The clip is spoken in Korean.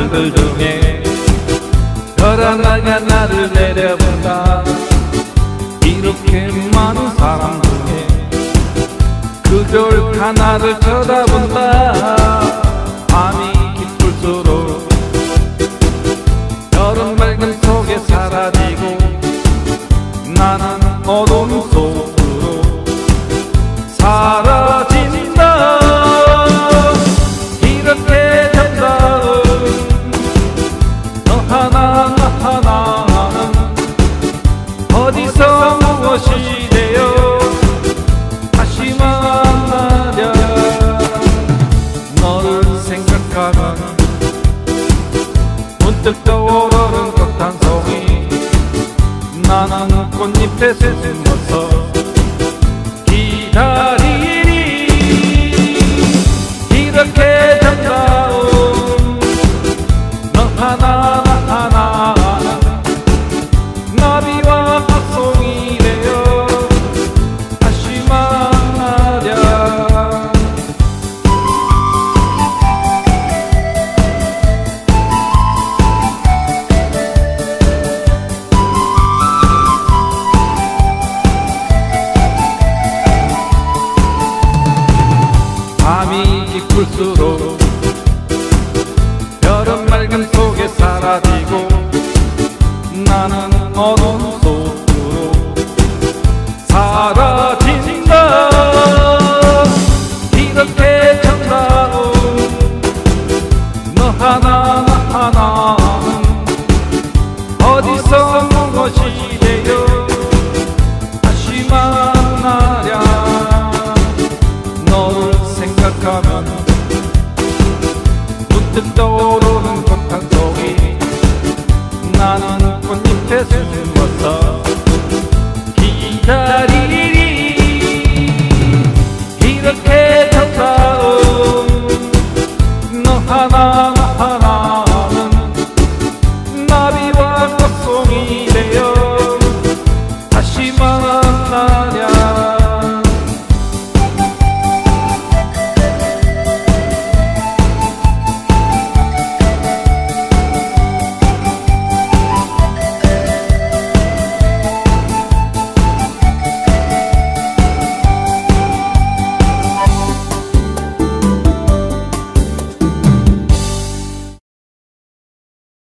사람들 중에 별 하나가 나를 내려본다. 이렇게 많은 사람 중에 그저 하나를 쳐다본다. 밤이 깊을수록 별은 맑은 속에 사라지고 나는 어두운 속으로 사라진다. 이렇게 정다운 너 하나 나 하나는 어디서 무엇이 되어 다시 만나랴. 너를 생각하면 문득 떠오르는 것 한 송이. 나는 꽃잎에 숨어서 기다리니 이렇게